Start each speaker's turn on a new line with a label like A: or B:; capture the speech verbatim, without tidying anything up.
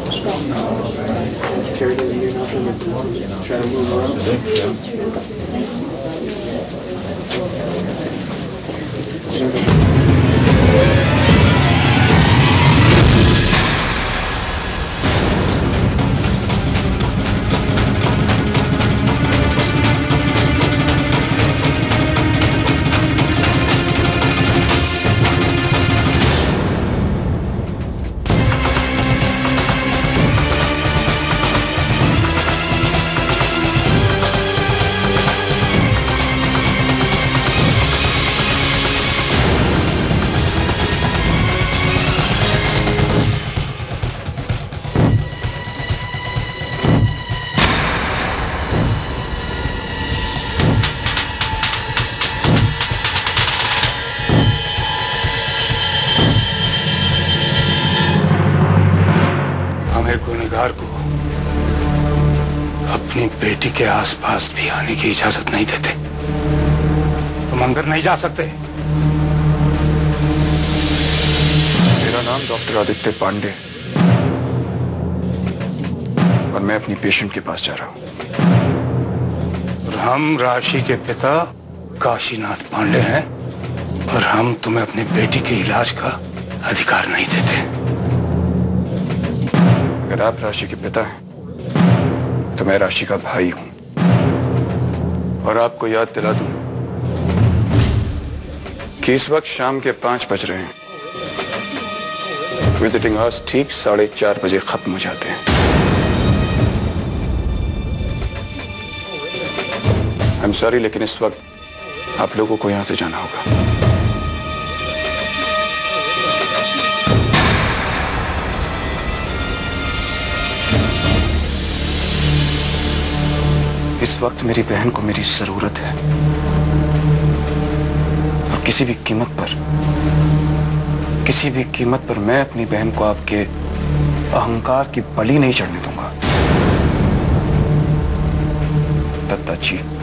A: Terry doesn't do nothing but try to move around.
B: गुनहगार को अपनी बेटी के आसपास भी आने की इजाजत नहीं देते। तुम अंदर नहीं जा सकते।
C: मेरा नाम डॉक्टर आदित्य पांडे और मैं अपनी पेशेंट के पास जा रहा हूं।
B: और हम राशि के पिता काशीनाथ पांडे हैं और हम तुम्हें अपनी बेटी के इलाज का अधिकार नहीं देते।
C: अगर आप राशि के पिता हैं तो मैं राशि का भाई हूं और आपको याद दिला दूं कि इस वक्त शाम के पांच बज रहे हैं। विजिटिंग आवर्स ठीक साढ़े चार बजे खत्म हो जाते हैं। आई एम सॉरी, लेकिन इस वक्त आप लोगों को यहां से जाना होगा। इस वक्त मेरी बहन को मेरी जरूरत है और किसी भी कीमत पर किसी भी कीमत पर मैं अपनी बहन को आपके अहंकार की बलि नहीं चढ़ने दूंगा। दत्ता जी।